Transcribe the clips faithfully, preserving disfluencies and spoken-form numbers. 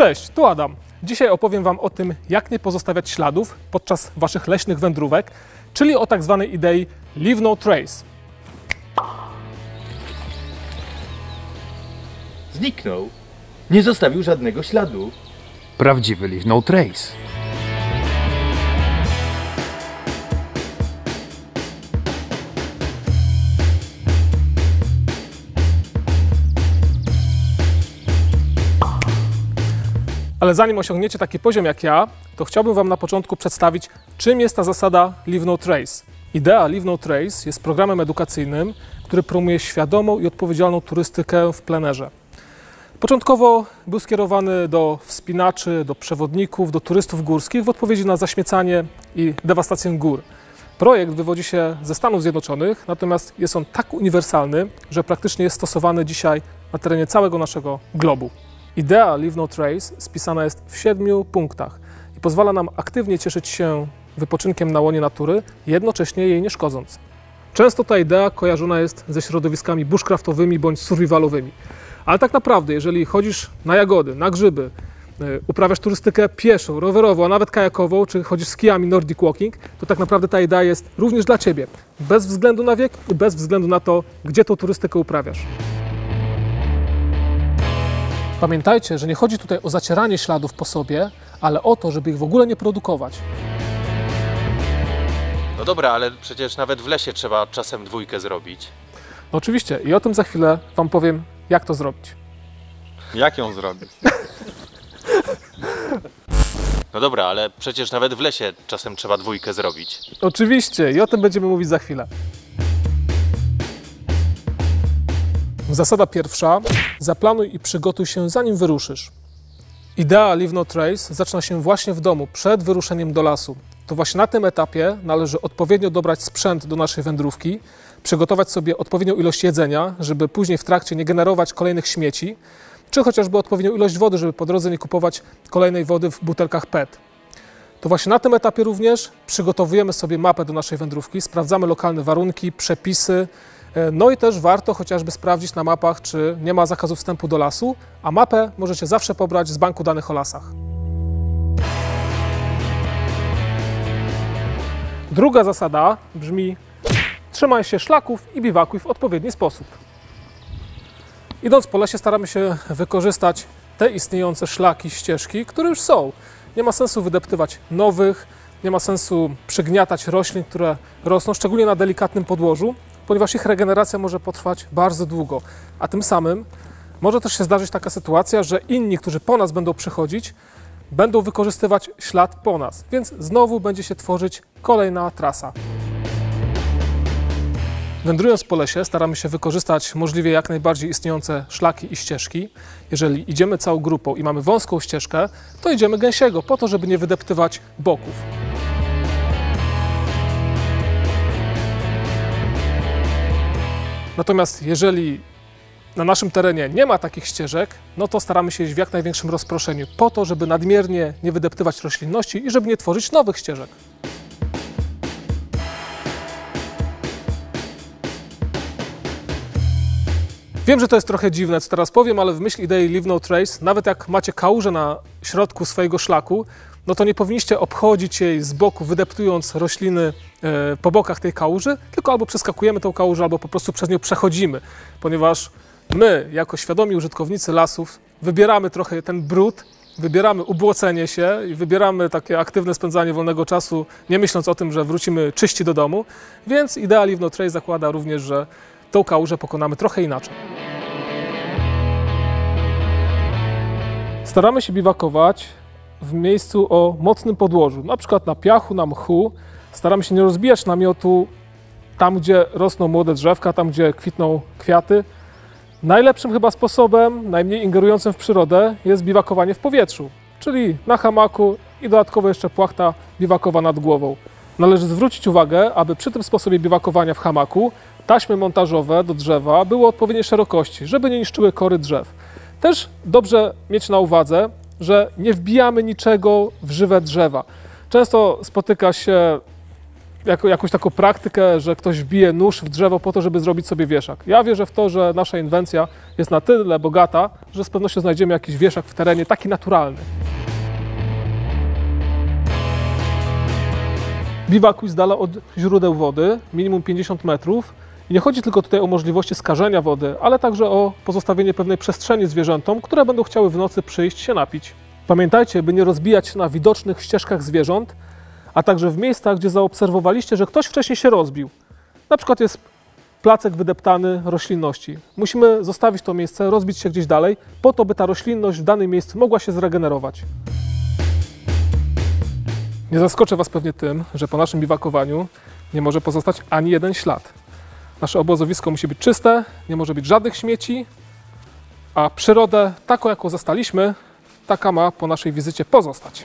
Cześć, tu Adam. Dzisiaj opowiem Wam o tym, jak nie pozostawiać śladów podczas Waszych leśnych wędrówek, czyli o tak zwanej idei Leave No Trace. Zniknął. Nie zostawił żadnego śladu. Prawdziwy Leave No Trace. Ale zanim osiągniecie taki poziom jak ja, to chciałbym Wam na początku przedstawić, czym jest ta zasada Leave No Trace. Idea Leave No Trace jest programem edukacyjnym, który promuje świadomą i odpowiedzialną turystykę w plenerze. Początkowo był skierowany do wspinaczy, do przewodników, do turystów górskich w odpowiedzi na zaśmiecanie i dewastację gór. Projekt wywodzi się ze Stanów Zjednoczonych, natomiast jest on tak uniwersalny, że praktycznie jest stosowany dzisiaj na terenie całego naszego globu. Idea Leave No Trace spisana jest w siedmiu punktach i pozwala nam aktywnie cieszyć się wypoczynkiem na łonie natury, jednocześnie jej nie szkodząc. Często ta idea kojarzona jest ze środowiskami bushcraftowymi bądź survivalowymi, ale tak naprawdę, jeżeli chodzisz na jagody, na grzyby, uprawiasz turystykę pieszą, rowerową, a nawet kajakową, czy chodzisz z kijami Nordic Walking, to tak naprawdę ta idea jest również dla Ciebie, bez względu na wiek i bez względu na to, gdzie tą turystykę uprawiasz. Pamiętajcie, że nie chodzi tutaj o zacieranie śladów po sobie, ale o to, żeby ich w ogóle nie produkować. No dobra, ale przecież nawet w lesie trzeba czasem dwójkę zrobić. No oczywiście i o tym za chwilę Wam powiem, jak to zrobić. Jak ją zrobić? No dobra, ale przecież nawet w lesie czasem trzeba dwójkę zrobić. Oczywiście i o tym będziemy mówić za chwilę. Zasada pierwsza. Zaplanuj i przygotuj się, zanim wyruszysz. Idea Leave No Trace zaczyna się właśnie w domu, przed wyruszeniem do lasu. To właśnie na tym etapie należy odpowiednio dobrać sprzęt do naszej wędrówki, przygotować sobie odpowiednią ilość jedzenia, żeby później w trakcie nie generować kolejnych śmieci, czy chociażby odpowiednią ilość wody, żeby po drodze nie kupować kolejnej wody w butelkach P E T. To właśnie na tym etapie również przygotowujemy sobie mapę do naszej wędrówki, sprawdzamy lokalne warunki, przepisy, no i też warto chociażby sprawdzić na mapach, czy nie ma zakazu wstępu do lasu, a mapę możecie zawsze pobrać z banku danych o lasach. Druga zasada brzmi: trzymaj się szlaków i biwakuj w odpowiedni sposób. Idąc po lesie staramy się wykorzystać te istniejące szlaki, ścieżki, które już są. Nie ma sensu wydeptywać nowych, nie ma sensu przygniatać roślin, które rosną, szczególnie na delikatnym podłożu, ponieważ ich regeneracja może potrwać bardzo długo, a tym samym może też się zdarzyć taka sytuacja, że inni, którzy po nas będą przychodzić, będą wykorzystywać ślad po nas, więc znowu będzie się tworzyć kolejna trasa. Wędrując po lesie staramy się wykorzystać możliwie jak najbardziej istniejące szlaki i ścieżki. Jeżeli idziemy całą grupą i mamy wąską ścieżkę, to idziemy gęsiego, po to, żeby nie wydeptywać boków. Natomiast jeżeli na naszym terenie nie ma takich ścieżek, no to staramy się iść w jak największym rozproszeniu, po to, żeby nadmiernie nie wydeptywać roślinności i żeby nie tworzyć nowych ścieżek. Wiem, że to jest trochę dziwne, co teraz powiem, ale w myśl idei Leave No Trace, nawet jak macie kałużę na środku swojego szlaku, no to nie powinniście obchodzić jej z boku, wydeptując rośliny po bokach tej kałuży, tylko albo przeskakujemy tą kałużę, albo po prostu przez nią przechodzimy, ponieważ my, jako świadomi użytkownicy lasów, wybieramy trochę ten brud, wybieramy ubłocenie się i wybieramy takie aktywne spędzanie wolnego czasu, nie myśląc o tym, że wrócimy czyści do domu, więc idea Leave No Trace zakłada również, że tą kałużę pokonamy trochę inaczej. Staramy się biwakować w miejscu o mocnym podłożu, na przykład na piachu, na mchu. Staramy się nie rozbijać namiotu tam, gdzie rosną młode drzewka, tam, gdzie kwitną kwiaty. Najlepszym chyba sposobem, najmniej ingerującym w przyrodę, jest biwakowanie w powietrzu, czyli na hamaku i dodatkowo jeszcze płachta biwakowa nad głową. Należy zwrócić uwagę, aby przy tym sposobie biwakowania w hamaku taśmy montażowe do drzewa były odpowiedniej szerokości, żeby nie niszczyły kory drzew. Też dobrze mieć na uwadze, że nie wbijamy niczego w żywe drzewa. Często spotyka się jako, jakąś taką praktykę, że ktoś wbije nóż w drzewo po to, żeby zrobić sobie wieszak. Ja wierzę w to, że nasza inwencja jest na tyle bogata, że z pewnością znajdziemy jakiś wieszak w terenie, taki naturalny. Biwakuj z dala od źródeł wody, minimum pięćdziesiąt metrów. I nie chodzi tylko tutaj o możliwości skażenia wody, ale także o pozostawienie pewnej przestrzeni zwierzętom, które będą chciały w nocy przyjść się napić. Pamiętajcie, by nie rozbijać się na widocznych ścieżkach zwierząt, a także w miejscach, gdzie zaobserwowaliście, że ktoś wcześniej się rozbił. Na przykład jest placek wydeptany roślinności. Musimy zostawić to miejsce, rozbić się gdzieś dalej, po to, by ta roślinność w danym miejscu mogła się zregenerować. Nie zaskoczę Was pewnie tym, że po naszym biwakowaniu nie może pozostać ani jeden ślad. Nasze obozowisko musi być czyste, nie może być żadnych śmieci, a przyrodę taką, jaką zastaliśmy, taka ma po naszej wizycie pozostać.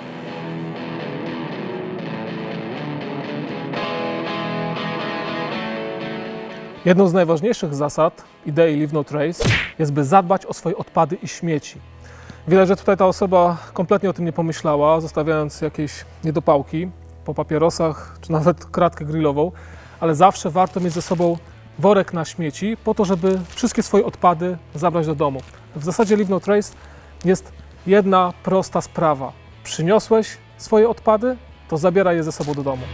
Jedną z najważniejszych zasad idei Leave No Trace jest, by zadbać o swoje odpady i śmieci. Widać, że tutaj ta osoba kompletnie o tym nie pomyślała, zostawiając jakieś niedopałki po papierosach, czy nawet kratkę grillową, ale zawsze warto mieć ze sobą worek na śmieci, po to, żeby wszystkie swoje odpady zabrać do domu. W zasadzie Leave No Trace jest jedna prosta sprawa. Przyniosłeś swoje odpady, to zabieraj je ze sobą do domu.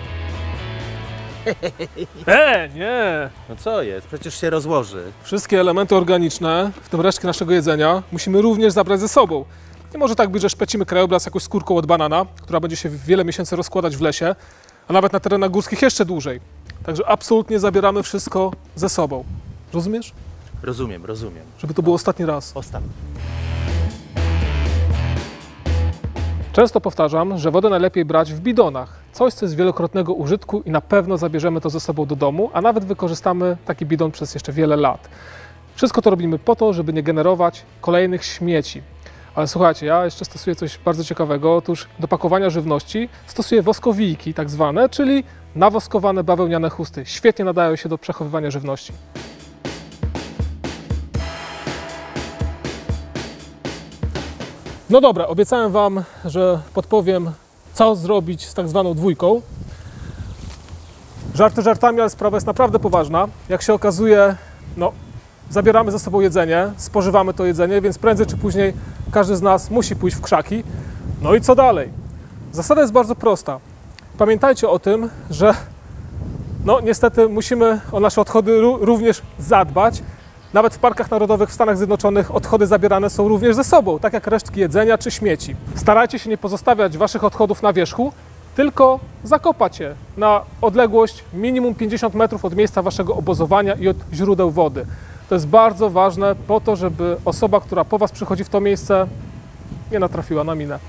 E, nie! No co jest? Przecież się rozłoży. Wszystkie elementy organiczne, w tym resztki naszego jedzenia, musimy również zabrać ze sobą. Nie może tak być, że szpecimy krajobraz jakąś skórką od banana, która będzie się wiele miesięcy rozkładać w lesie, a nawet na terenach górskich jeszcze dłużej. Także absolutnie zabieramy wszystko ze sobą. Rozumiesz? Rozumiem, rozumiem. Żeby to było ostatni raz. Ostatni. Często powtarzam, że wodę najlepiej brać w bidonach. Coś, co jest wielokrotnego użytku i na pewno zabierzemy to ze sobą do domu, a nawet wykorzystamy taki bidon przez jeszcze wiele lat. Wszystko to robimy po to, żeby nie generować kolejnych śmieci. Ale słuchajcie, ja jeszcze stosuję coś bardzo ciekawego. Otóż do pakowania żywności stosuję woskowijki tak zwane, czyli nawoskowane bawełniane chusty. Świetnie nadają się do przechowywania żywności. No dobra, obiecałem Wam, że podpowiem, co zrobić z tak zwaną dwójką. Żarty żartami, ale sprawa jest naprawdę poważna. Jak się okazuje, no, zabieramy ze sobą jedzenie, spożywamy to jedzenie, więc prędzej czy później każdy z nas musi pójść w krzaki. No i co dalej? Zasada jest bardzo prosta. Pamiętajcie o tym, że no, niestety musimy o nasze odchody również zadbać. Nawet w parkach narodowych w Stanach Zjednoczonych odchody zabierane są również ze sobą, tak jak resztki jedzenia czy śmieci. Starajcie się nie pozostawiać Waszych odchodów na wierzchu, tylko zakopać je na odległość minimum pięćdziesiąt metrów od miejsca Waszego obozowania i od źródeł wody. To jest bardzo ważne po to, żeby osoba, która po Was przychodzi w to miejsce, nie natrafiła na minę.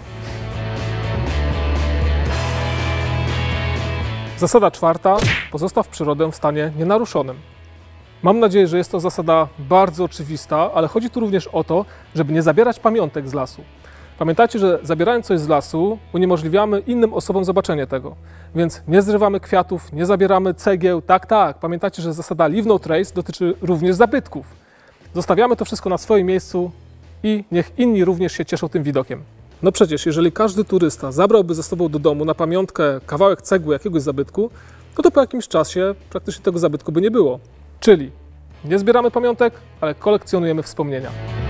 Zasada czwarta. Pozostaw przyrodę w stanie nienaruszonym. Mam nadzieję, że jest to zasada bardzo oczywista, ale chodzi tu również o to, żeby nie zabierać pamiątek z lasu. Pamiętajcie, że zabierając coś z lasu, uniemożliwiamy innym osobom zobaczenie tego. Więc nie zrywamy kwiatów, nie zabieramy cegieł. Tak, tak. Pamiętajcie, że zasada Leave No Trace dotyczy również zabytków. Zostawiamy to wszystko na swoim miejscu i niech inni również się cieszą tym widokiem. No przecież, jeżeli każdy turysta zabrałby ze sobą do domu na pamiątkę kawałek cegły jakiegoś zabytku, no to po jakimś czasie praktycznie tego zabytku by nie było. Czyli nie zbieramy pamiątek, ale kolekcjonujemy wspomnienia.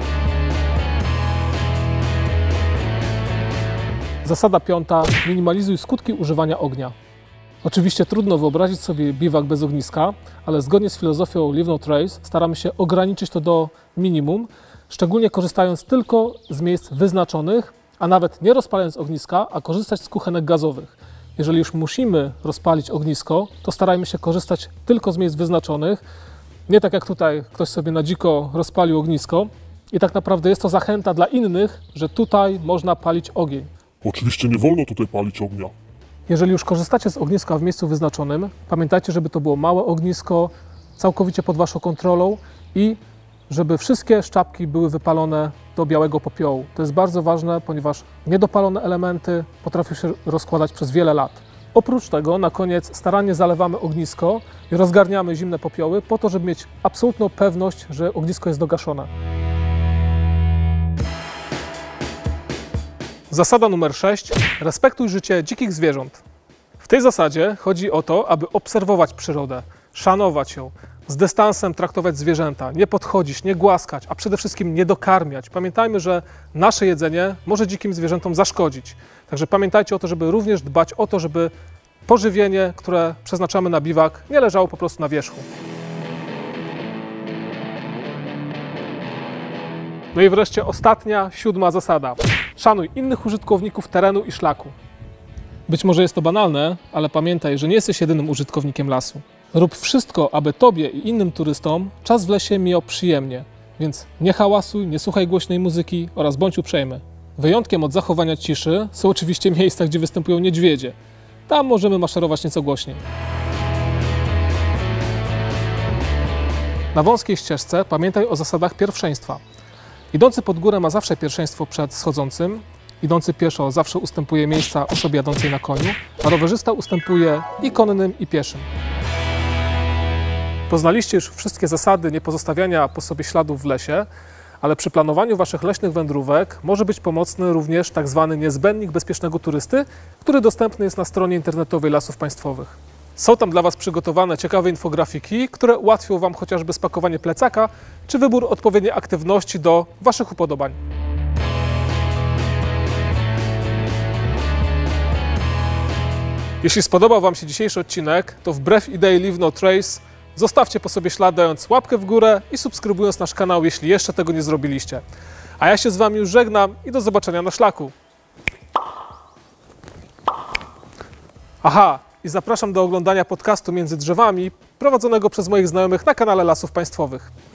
Zasada piąta. Minimalizuj skutki używania ognia. Oczywiście trudno wyobrazić sobie biwak bez ogniska, ale zgodnie z filozofią Leave No Trace staramy się ograniczyć to do minimum, szczególnie korzystając tylko z miejsc wyznaczonych, a nawet nie rozpalając ogniska, a korzystać z kuchenek gazowych. Jeżeli już musimy rozpalić ognisko, to starajmy się korzystać tylko z miejsc wyznaczonych. Nie tak jak tutaj ktoś sobie na dziko rozpalił ognisko i tak naprawdę jest to zachęta dla innych, że tutaj można palić ogień. Oczywiście nie wolno tutaj palić ognia. Jeżeli już korzystacie z ogniska w miejscu wyznaczonym, pamiętajcie, żeby to było małe ognisko, całkowicie pod Waszą kontrolą i żeby wszystkie szczapki były wypalone do białego popiołu. To jest bardzo ważne, ponieważ niedopalone elementy potrafią się rozkładać przez wiele lat. Oprócz tego na koniec starannie zalewamy ognisko i rozgarniamy zimne popioły po to, żeby mieć absolutną pewność, że ognisko jest dogaszone. Zasada numer sześć. Respektuj życie dzikich zwierząt. W tej zasadzie chodzi o to, aby obserwować przyrodę, szanować ją, z dystansem traktować zwierzęta, nie podchodzić, nie głaskać, a przede wszystkim nie dokarmiać. Pamiętajmy, że nasze jedzenie może dzikim zwierzętom zaszkodzić. Także pamiętajcie o to, żeby również dbać o to, żeby pożywienie, które przeznaczamy na biwak, nie leżało po prostu na wierzchu. No i wreszcie ostatnia, siódma zasada. Szanuj innych użytkowników terenu i szlaku. Być może jest to banalne, ale pamiętaj, że nie jesteś jedynym użytkownikiem lasu. Rób wszystko, aby tobie i innym turystom czas w lesie mijał przyjemnie, więc nie hałasuj, nie słuchaj głośnej muzyki oraz bądź uprzejmy. Wyjątkiem od zachowania ciszy są oczywiście miejsca, gdzie występują niedźwiedzie. Tam możemy maszerować nieco głośniej. Na wąskiej ścieżce pamiętaj o zasadach pierwszeństwa. Idący pod górę ma zawsze pierwszeństwo przed schodzącym, idący pieszo zawsze ustępuje miejsca osobie jadącej na koniu, a rowerzysta ustępuje i konnym, i pieszym. Poznaliście już wszystkie zasady niepozostawiania po sobie śladów w lesie, ale przy planowaniu waszych leśnych wędrówek może być pomocny również tak zwany niezbędnik bezpiecznego turysty, który dostępny jest na stronie internetowej Lasów Państwowych. Są tam dla was przygotowane ciekawe infografiki, które ułatwią wam chociażby spakowanie plecaka czy wybór odpowiedniej aktywności do waszych upodobań. Jeśli spodobał wam się dzisiejszy odcinek, to wbrew idei Leave No Trace zostawcie po sobie ślad, dając łapkę w górę i subskrybując nasz kanał, jeśli jeszcze tego nie zrobiliście. A ja się z wami już żegnam i do zobaczenia na szlaku. Aha, i zapraszam do oglądania podcastu Między Drzewami, prowadzonego przez moich znajomych na kanale Lasów Państwowych.